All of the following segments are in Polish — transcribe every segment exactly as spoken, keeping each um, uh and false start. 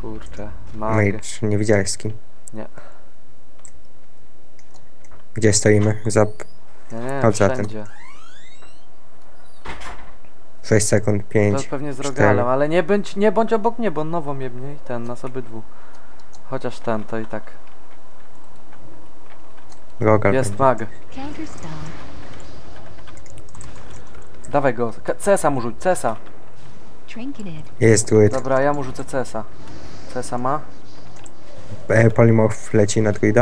kurczę. Mag. Mage, nie widziałeś z kim? Nie. Gdzie stoimy? Za Nie, nie, Chodź za tym. wszędzie. sześć sekund, To pięć, pewnie z cztery. Rogalem, ale nie bądź, nie bądź obok mnie, bo on nowo mnie i ten, nas obydwu. Chociaż ten, to i tak. Rogal Jest będzie. mag. Counter spell. Dawaj go. K- C S a mu rzuć, C S a. Trinketed. Jest druid. Dobra, ja mu rzucę C S a. C S a ma? E, Polymorph leci na druida.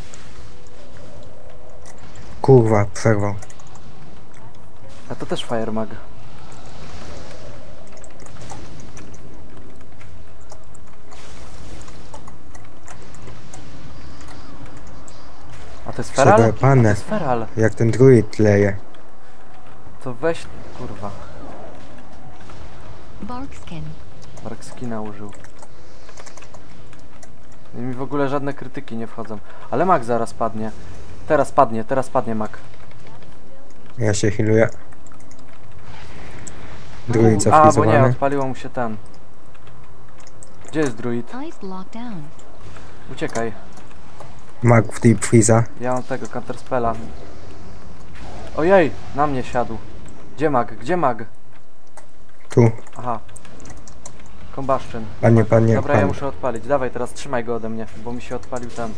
Kurwa, przerwał. A to też Fire Mag. A to jest Feral? A to Przederpane. jest Feral. Jak ten druid leje. To weź, kurwa. Barkskin. Mark skina użył. I mi w ogóle żadne krytyki nie wchodzą. Ale mag zaraz padnie. Teraz padnie, teraz padnie mag. Ja się healuję. Druid A, bo nie, zafrizowany. odpaliło mu się ten. Gdzie jest druid? Ice lockdown. Uciekaj. Mag w deep freeza. Ja mam tego counterspella. Ojej, na mnie siadł. Gdzie mag? Gdzie mag? Tu. Aha. Combustion. Panie, panie, Dobra, ja panie. muszę odpalić. Dawaj, teraz trzymaj go ode mnie, bo mi się odpalił ten.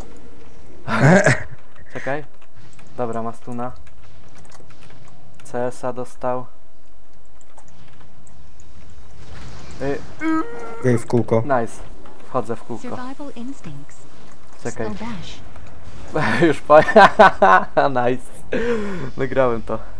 Czekaj. Dobra, ma stuna. C S a dostał. Y, Jej w kółko. nice. Wchodzę w kółko. Survival instincts. Czekaj. Spell dash. Już po... Nice. Wygrałem to.